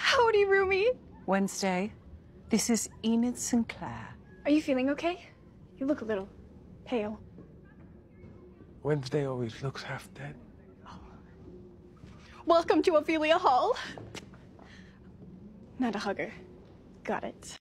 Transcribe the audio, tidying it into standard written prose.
Howdy, roomie. Wednesday, this is Enid Sinclair. Are you feeling okay? You look a little pale. Wednesday always looks half dead. Welcome to Ophelia Hall. Not a hugger. Got it.